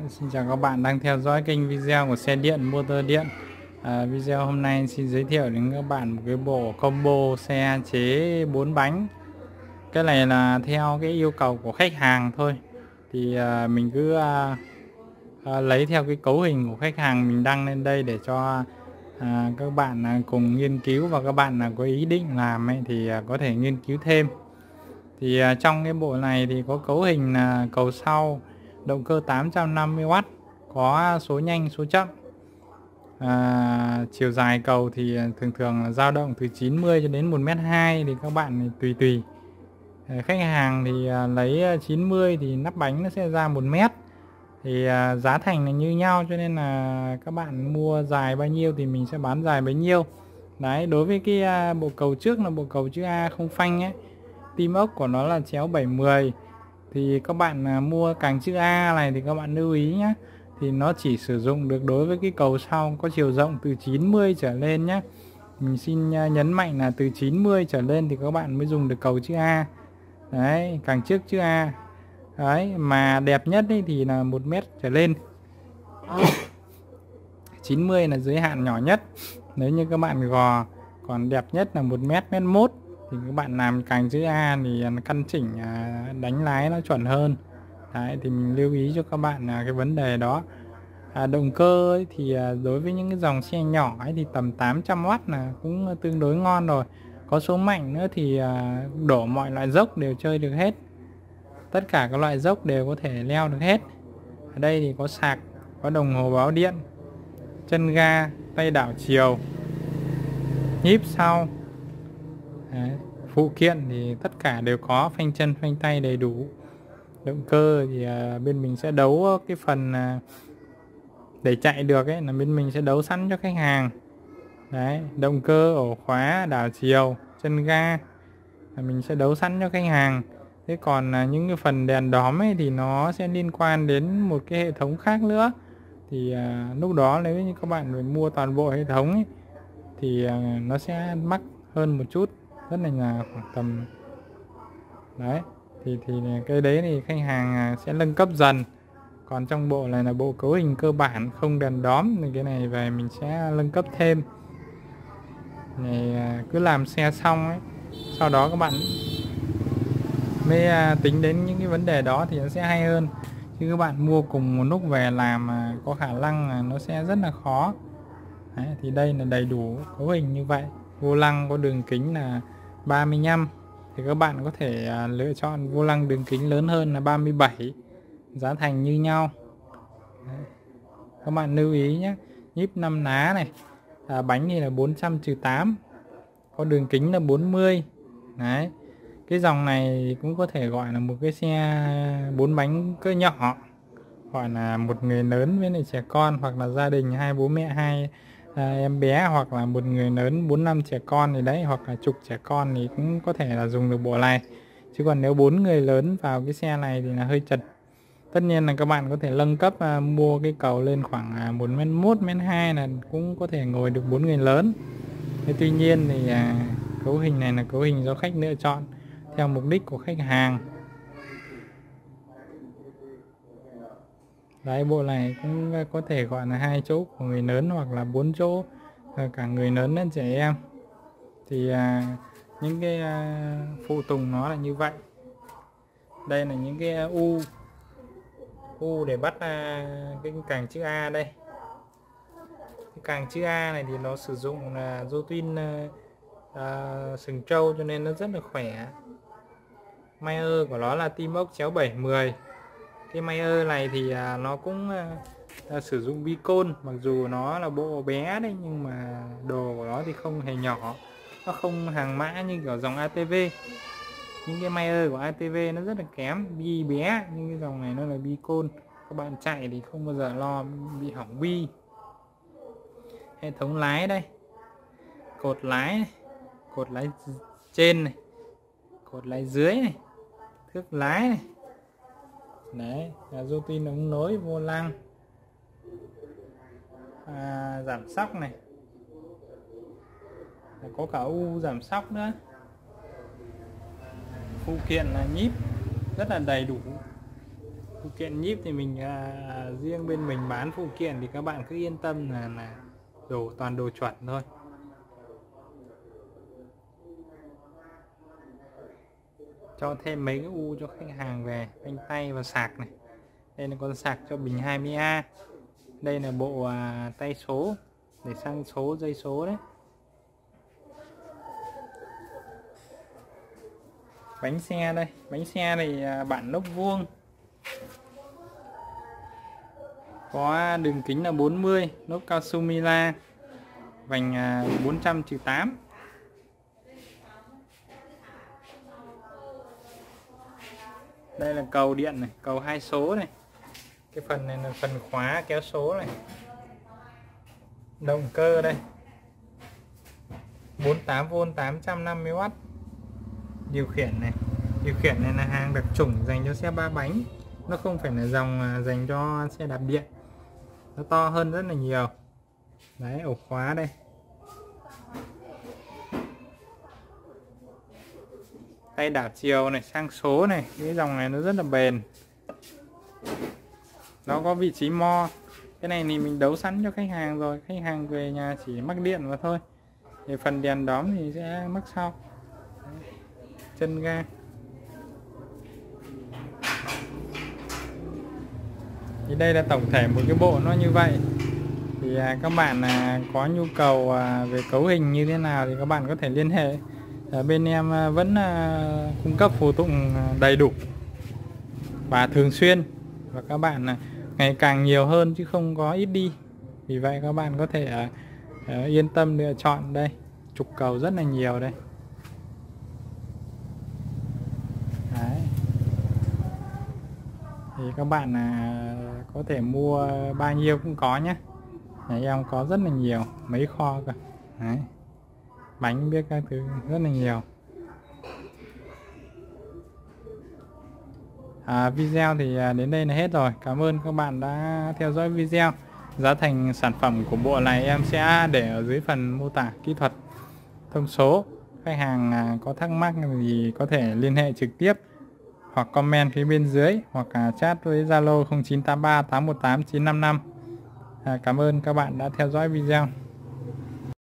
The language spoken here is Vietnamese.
Xin chào các bạn đang theo dõi kênh video của xe điện motor điện. Video hôm nay xin giới thiệu đến các bạn một cái bộ combo xe chế 4 bánh. Cái này là theo cái yêu cầu của khách hàng thôi. Thì mình cứ lấy theo cái cấu hình của khách hàng mình đăng lên đây để cho các bạn cùng nghiên cứu, và các bạn có ý định làm ấy thì có thể nghiên cứu thêm. Thì trong cái bộ này thì có cấu hình là cầu sau, động cơ 850W, có số nhanh số chậm. Chiều dài cầu thì thường thường là dao động từ 90 cho đến 1m2, thì các bạn thì tùy. Khách hàng thì lấy 90 thì nắp bánh nó sẽ ra 1m. Thì giá thành là như nhau, cho nên là các bạn mua dài bao nhiêu thì mình sẽ bán dài bấy nhiêu. Đấy, đối với cái bộ cầu trước là bộ cầu chữ A không phanh ấy, tim ốc của nó là chéo 710, thì các bạn mua càng chữ A này thì các bạn lưu ý nhé, thì nó chỉ sử dụng được đối với cái cầu sau có chiều rộng từ 90 trở lên nhé. Mình xin nhấn mạnh là từ 90 trở lên thì các bạn mới dùng được cầu chữ A. Đấy, càng trước chữ A. Đấy, mà đẹp nhất ấy thì là 1m trở lên. 90 là giới hạn nhỏ nhất nếu như các bạn gò, còn đẹp nhất là 1m, 1m1. Thì các bạn làm càng chữ A thì căn chỉnh đánh lái nó chuẩn hơn. Đấy, thì mình lưu ý cho các bạn cái vấn đề đó. Động cơ ấy thì đối với những cái dòng xe nhỏ ấy thì tầm 800W là cũng tương đối ngon rồi. Có số mạnh nữa thì đổ mọi loại dốc đều chơi được hết. Tất cả các loại dốc đều có thể leo được hết. Ở đây thì có sạc, có đồng hồ báo điện, chân ga, tay đảo chiều, nhíp sau. Đấy, phụ kiện thì tất cả đều có, phanh chân phanh tay đầy đủ. Động cơ thì bên mình sẽ đấu cái phần để chạy được ấy, là bên mình sẽ đấu sẵn cho khách hàng. Đấy, động cơ, ổ khóa, đảo chiều, chân ga là mình sẽ đấu sẵn cho khách hàng. Thế còn những cái phần đèn đóm ấy thì nó sẽ liên quan đến một cái hệ thống khác nữa. Thì lúc đó nếu như các bạn phải mua toàn bộ hệ thống ấy, thì nó sẽ mắc hơn một chút, rất là khoảng tầm đấy. Thì cái đấy thì khách hàng sẽ nâng cấp dần. Còn trong bộ này là bộ cấu hình cơ bản không đèn đóm, thì cái này về mình sẽ nâng cấp thêm. Này, cứ làm xe xong ấy, sau đó các bạn mới tính đến những cái vấn đề đó thì nó sẽ hay hơn. Chứ các bạn mua cùng một lúc về làm có khả năng là nó sẽ rất là khó. Đấy, thì đây là đầy đủ cấu hình như vậy. Vô lăng có đường kính là 35, thì các bạn có thể lựa chọn vô lăng đường kính lớn hơn là 37. Giá thành như nhau. Đấy, các bạn lưu ý nhé. Nhíp 5 ná này, bánh thì là 400-8, có đường kính là 40. Đấy, cái dòng này cũng có thể gọi là một cái xe 4 bánh cỡ nhỏ, gọi là một người lớn với lại trẻ con, hoặc là gia đình 2 bố mẹ 2 em bé, hoặc là một người lớn 4-5 trẻ con thì đấy, hoặc là chục trẻ con thì cũng có thể là dùng được bộ này. Chứ còn nếu 4 người lớn vào cái xe này thì là hơi chật. Tất nhiên là các bạn có thể nâng cấp mua cái cầu lên khoảng 1m1, 1m2 là cũng có thể ngồi được 4 người lớn. Thế tuy nhiên thì cấu hình này là cấu hình do khách lựa chọn theo mục đích của khách hàng. Đấy, bộ này cũng có thể gọi là 2 chỗ của người lớn, hoặc là 4 chỗ cả người lớn lẫn trẻ em. Thì những cái phụ tùng nó là như vậy. Đây là những cái U để bắt cái càng chữ A đây. Cái càng chữ A này thì nó sử dụng là rô twin sừng trâu, cho nên nó rất là khỏe. Mayer của nó là tim ốc chéo 710. Cái Mayer này thì nó cũng sử dụng bi côn, mặc dù nó là bộ bé đấy, nhưng mà đồ của nó thì không hề nhỏ. Nó không hàng mã như kiểu dòng ATV. Những cái Mayer của ATV nó rất là kém, bi bé, nhưng cái dòng này nó là bi côn. Các bạn chạy thì không bao giờ lo bị hỏng bi. Hệ thống lái đây, cột lái này, cột lái trên này, cột lái dưới này, thước lái này. Đấy, là rô tin ống nối, vô lăng, giảm sóc này, có cả U giảm sóc nữa. Phụ kiện là nhíp rất là đầy đủ. phụ kiện nhíp thì mình riêng bên mình bán phụ kiện thì các bạn cứ yên tâm là toàn đồ chuẩn thôi. Cho thêm mấy cái u cho khách hàng về phanh tay và sạc này. Đây là con sạc cho bình 20A. Đây là bộ tay số để sang số dây số đấy. Bánh xe đây, bánh xe thì bản lốp vuông, có đường kính là 40, lốp cao su Mila, vành 400-8. Đây là cầu điện này, cầu 2 số này. Cái phần này là phần khóa kéo số này. Động cơ đây, 48V 850W. Điều khiển này, điều khiển này là hàng đặc chủng dành cho xe 3 bánh, nó không phải là dòng dành cho xe đạp điện, nó to hơn rất là nhiều. Đấy, ổ khóa đây. Tay đảo chiều này, sang số này, cái dòng này nó rất là bền. Nó có vị trí mo. Cái này thì mình đấu sẵn cho khách hàng rồi, khách hàng về nhà chỉ mắc điện vào thôi. Thì phần đèn đóm thì sẽ mắc sau. Đấy. Chân ga. Thì đây là tổng thể một cái bộ nó như vậy. Thì các bạn có nhu cầu về cấu hình như thế nào thì các bạn có thể liên hệ. Bên em vẫn cung cấp phụ tùng đầy đủ và thường xuyên, và các bạn ngày càng nhiều hơn chứ không có ít đi. Vì vậy các bạn có thể yên tâm lựa chọn. Đây, trục cầu rất là nhiều đây. Đấy. Thì các bạn có thể mua bao nhiêu cũng có nhé. Nhà em có rất là nhiều, mấy kho cơ. Đấy. Bánh biết các thứ rất là nhiều. Video thì đến đây là hết rồi. Cảm ơn các bạn đã theo dõi video. Giá thành sản phẩm của bộ này em sẽ để ở dưới phần mô tả kỹ thuật, thông số. Khách hàng có thắc mắc thì có thể liên hệ trực tiếp hoặc comment phía bên dưới, hoặc chat với Zalo 0983 818 955. Cảm ơn các bạn đã theo dõi video.